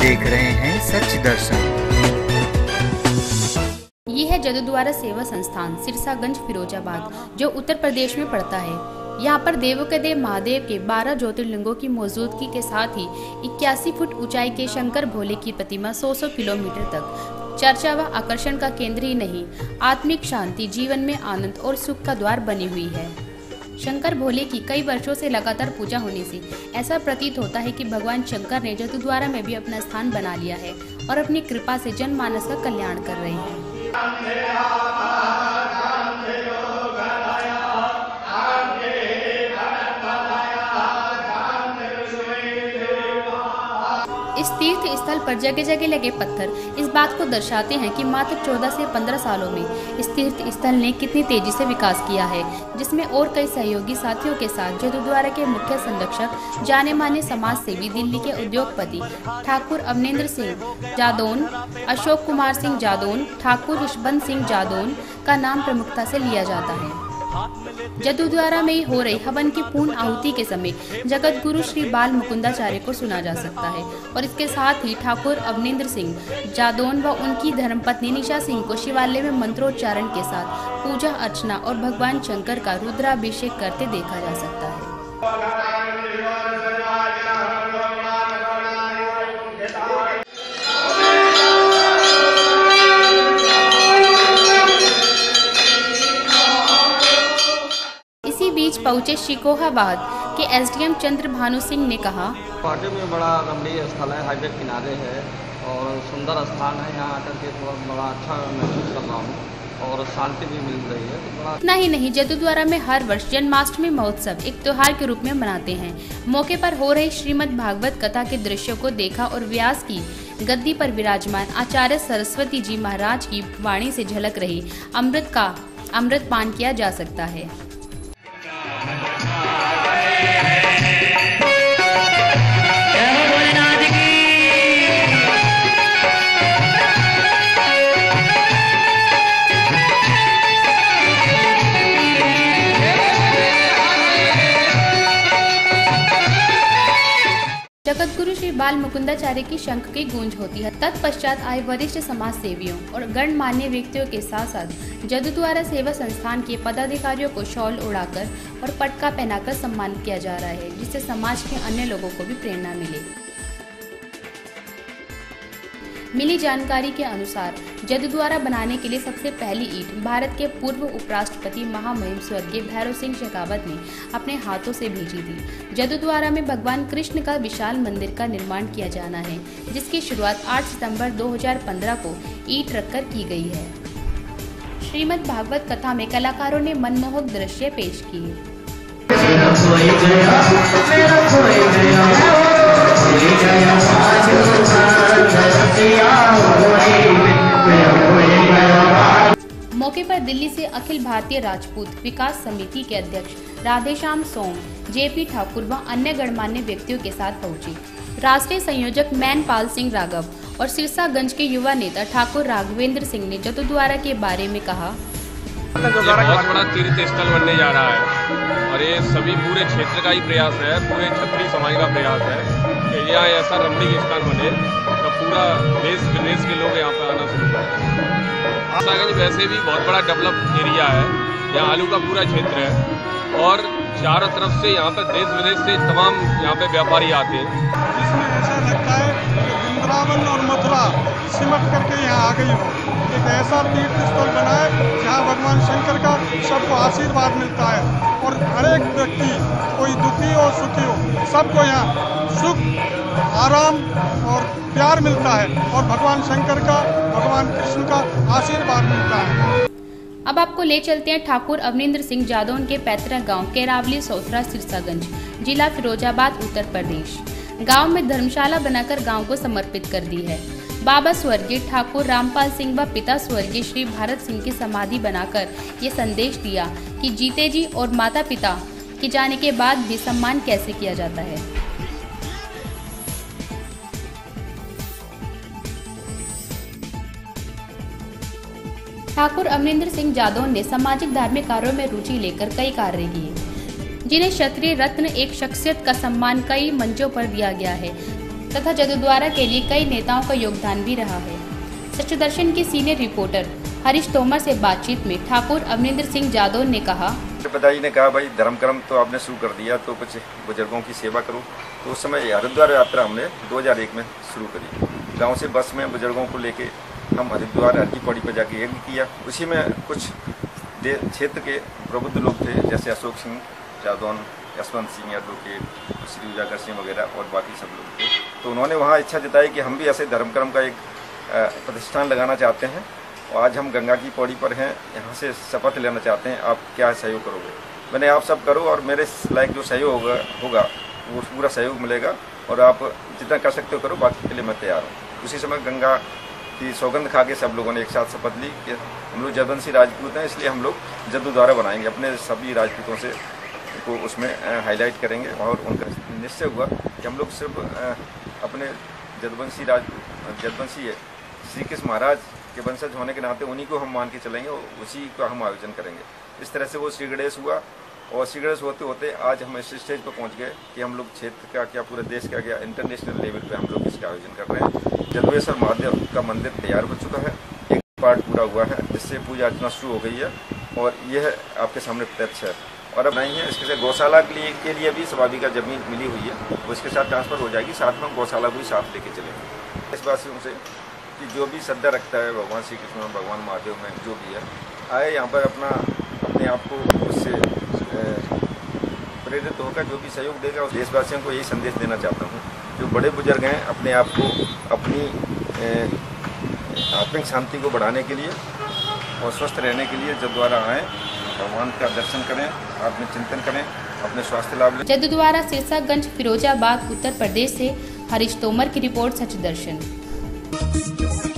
देख रहे हैं सच दर्शन। ये है जदुद्वारा सेवा संस्थान सिरसागंज फिरोजाबाद, जो उत्तर प्रदेश में पड़ता है। यहाँ पर देवों के देव महादेव के 12 ज्योतिर्लिंगों की मौजूदगी के साथ ही 81 फुट ऊंचाई के शंकर भोले की प्रतिमा 100 किलोमीटर तक चर्चा व आकर्षण का केंद्र ही नहीं, आत्मिक शांति, जीवन में आनंद और सुख का द्वार बनी हुई है। शंकर भोले की कई वर्षों से लगातार पूजा होने से ऐसा प्रतीत होता है कि भगवान शंकर ने जदुद्वारा में भी अपना स्थान बना लिया है और अपनी कृपा से जनमानस का कल्याण कर रहे हैं। इस तीर्थ स्थल पर जगह जगह लगे पत्थर इस बात को दर्शाते हैं कि मात्र 14 से 15 सालों में इस तीर्थ स्थल ने कितनी तेजी से विकास किया है, जिसमें और कई सहयोगी साथियों के साथ जदुद्वारा के मुख्य संरक्षक, जाने माने समाज सेवी, दिल्ली के उद्योगपति ठाकुर अवनेंद्र सिंह जादौन, अशोक कुमार सिंह जादौन, ठाकुर यशवंत सिंह जादौन का नाम प्रमुखता से लिया जाता है। जदुद्वारा में हो रही हवन की पूर्ण आहुति के समय जगत गुरु श्री बाल मुकुंदाचार्य को सुना जा सकता है और इसके साथ ही ठाकुर अवनेंद्र सिंह जादौन व उनकी धर्मपत्नी निशा सिंह को शिवालय में मंत्रोच्चारण के साथ पूजा अर्चना और भगवान शंकर का रुद्राभिषेक करते देखा जा सकता है। इसी बीच पहुंचे शिकोहाबाद के एसडीएम चंद्र भानु सिंह ने कहा, पार्टी में बड़ा रमणीय स्थल है, हाईवे किनारे है और सुंदर स्थान है। यहाँ आकर के थोड़ा बड़ा अच्छा महसूस कर रहा हूँ और शांति भी मिल रही है। तो इतना ही नहीं, जदुद्वारा में हर वर्ष जन्माष्टमी महोत्सव एक त्योहार के रूप में मनाते हैं। मौके पर हो रही श्रीमद् भागवत कथा के दृश्यों को देखा और व्यास की गद्दी पर विराजमान आचार्य सरस्वती जी महाराज की वाणी से झलक रही अमृत पान किया जा सकता है। जगतगुरु श्री बाल मुकुंदाचार्य की शंख की गूंज होती है। तत्पश्चात आए वरिष्ठ समाज सेवियों और गणमान्य व्यक्तियों के साथ साथ जदुद्वारा सेवा संस्थान के पदाधिकारियों को शॉल उड़ाकर और पटका पहनाकर सम्मानित किया जा रहा है, जिससे समाज के अन्य लोगों को भी प्रेरणा मिले। मिली जानकारी के अनुसार जदुद्वारा बनाने के लिए सबसे पहली ईंट भारत के पूर्व उपराष्ट्रपति महामहिम स्वर्गीय भैरव सिंह शेखावत ने अपने हाथों से भेजी थी। जदुद्वारा में भगवान कृष्ण का विशाल मंदिर का निर्माण किया जाना है, जिसकी शुरुआत 8 सितंबर 2015 को ईंट रखकर की गई है। श्रीमद् भागवत कथा में कलाकारों ने मनमोहक दृश्य पेश किए। मौके पर दिल्ली से अखिल भारतीय राजपूत विकास समिति के अध्यक्ष राधेश्याम सोम, जेपी ठाकुर व अन्य गणमान्य व्यक्तियों के साथ पहुंचे। राष्ट्रीय संयोजक मैनपाल सिंह राघव और सिरसागंज के युवा नेता ठाकुर राघवेंद्र सिंह ने जदुद्वारा के बारे में कहा, ये बहुत बड़ा तीर्थ स्थल बनने जा रहा है और ये सभी पूरे क्षेत्र का ही प्रयास है, पूरे क्षत्रिय समाज का प्रयास है कि यहाँ ऐसा रमणीय स्थान बने तो पूरा देश विदेश के लोग यहाँ पर आना शुरू करें। सिरसागंज वैसे भी बहुत बड़ा डेवलप एरिया है, यहाँ आलू का पूरा क्षेत्र है और चारों तरफ से यहाँ पर देश विदेश से तमाम यहाँ पे व्यापारी आते हैं। इसमें ऐसा लगता है कि वृंदावन और मथुरा सिमट करके यहाँ आ गई हो। एक ऐसा तीर्थ स्थल बना है जहाँ भगवान शंकर का सबको आशीर्वाद मिलता है और हर एक व्यक्ति, कोई दुखी हो सुखी हो, सबको यहाँ सुख, आराम और प्यार मिलता है और भगवान शंकर का, भगवान कृष्ण का आशीर्वाद मिलता है। अब आपको ले चलते हैं ठाकुर अवनेंद्र सिंह जादौन के पैतृक गांव केरावली सौथरा सिरसागंज, जिला फिरोजाबाद, उत्तर प्रदेश। गांव में धर्मशाला बनाकर गांव को समर्पित कर दी है। बाबा स्वर्गीय ठाकुर रामपाल सिंह व पिता स्वर्गीय श्री भारत सिंह की समाधि बनाकर ये संदेश दिया कि जीते जी और माता पिता के जाने के बाद भी सम्मान कैसे किया जाता है। ठाकुर अवनेंद्र सिंह जादौन ने सामाजिक धार्मिक कार्यों में रुचि लेकर कई कार्य किए, जिन्हें क्षत्रिय रत्न एक शख्सियत का सम्मान कई मंचों पर दिया गया है। तथा जदुद्वारा के लिए कई नेताओं का योगदान भी रहा है। सच्च दर्शन के सीनियर रिपोर्टर हरीश तोमर से बातचीत में ठाकुर अमरिंदर सिंह जादव ने कहा, पिताजी ने कहा भाई धर्म कर्म तो आपने शुरू कर दिया तो कुछ बुजुर्गों की सेवा करो। तो उस समय हरिद्वार यात्रा हमने 2001 में शुरू करी। गांव से बस में बुजुर्गों को लेके हम हरिद्वार हर की पौड़ी पर जाके यज्ञ किया। उसी में कुछ क्षेत्र के प्रबुद्ध लोग थे, जैसे अशोक सिंह जादौन, यशवंत सिंह एडवोकेट, श्री उजागर सिंह वगैरह और बाकी सब लोग थे। तो उन्होंने वहाँ इच्छा जताई कि हम भी ऐसे धर्म कर्म का एक प्रतिष्ठान लगाना चाहते हैं और आज हम गंगा की पौड़ी पर हैं, यहाँ से शपथ लेना चाहते हैं, आप क्या सहयोग करोगे? मैंने आप सब करो और मेरे लायक जो सहयोग होगा वो पूरा सहयोग मिलेगा और आप जितना कर सकते हो करो, बाकी के लिए मैं तैयार हूँ। उसी समय गंगा की सौगंध खा के सब लोगों ने एक साथ शपथ ली कि हम लोग जदवंशी राजपूत हैं, इसलिए हम लोग जदुद्वारा बनाएंगे, अपने सभी राजपूतों से को उसमें हाईलाइट करेंगे। और उनका निश्चय हुआ कि हम लोग सिर्फ अपने जदवंशी श्री कृष्ण महाराज के वंशज होने के नाते उन्हीं को हम मान के चलेंगे और उसी का हम आयोजन करेंगे। इस तरह से वो श्री गणेश हुआ और श्री गणेश होते होते आज हम इस स्टेज पर पहुंच गए कि हम लोग क्षेत्र का क्या पूरे देश का क्या इंटरनेशनल लेवल पे हम लोग इसका आयोजन कर रहे हैं। जदुवेश्वर महादेव का मंदिर तैयार हो चुका है, एक पार्ट पूरा हुआ है, जिससे पूजा अर्चना शुरू हो गई है और यह आपके सामने प्रत्यक्ष है। और अब नहीं है, इसके साथ गौशाला के लिए भी स्वाभाविक का जमीन मिली हुई है, वो इसके साथ ट्रांसफर हो जाएगी, साथ में हम गौशाला को भी साथ लेके चलेंगे। इस वासियों से कि जो भी श्रद्धा रखता है भगवान श्री कृष्ण में, भगवान महादेव में, जो भी है, आए यहाँ पर अपने आप को उससे प्रेरित होकर जो भी सहयोग देगा उस देशवासियों को यही संदेश देना चाहता हूँ। जो बड़े बुजुर्ग हैं अपने आप को अपनी आत्मिक शांति को बढ़ाने के लिए और स्वस्थ रहने के लिए जदुद्वारा आएँ, भगवान का दर्शन करें, आत्मिक चिंतन करें, अपने स्वास्थ्य लाभ लें। जदुद्वारा सिरसागंज फिरोजाबाद उत्तर प्रदेश से हरीश तोमर की रिपोर्ट सच्च दर्शन।